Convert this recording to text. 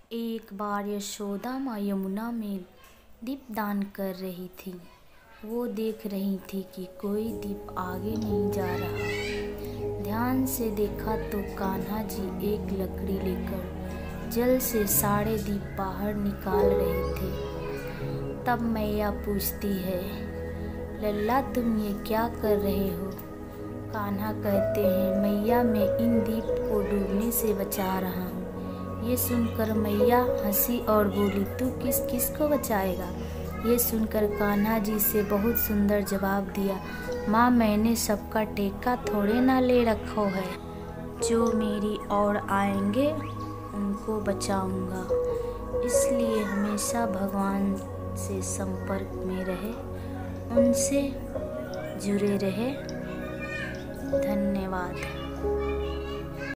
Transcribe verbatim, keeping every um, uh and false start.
एक बार यशोदा माँ यमुना में दीपदान कर रही थी। वो देख रही थी कि कोई दीप आगे नहीं जा रहा। ध्यान से देखा तो कान्हा जी एक लकड़ी लेकर जल से सारे दीप बाहर निकाल रहे थे। तब मैया पूछती है, लल्ला तुम ये क्या कर रहे हो? कान्हा कहते हैं, मैया मैं इन दीप को डूबने से बचा रहा हूँ। ये सुनकर मैया हंसी और बोली, तू किस किस को बचाएगा? ये सुनकर कान्हा जी से बहुत सुंदर जवाब दिया, माँ मैंने सबका टेका थोड़े ना ले रखो है। जो मेरी ओर आएंगे उनको बचाऊंगा। इसलिए हमेशा भगवान से संपर्क में रहे, उनसे जुड़े रहे। धन्यवाद।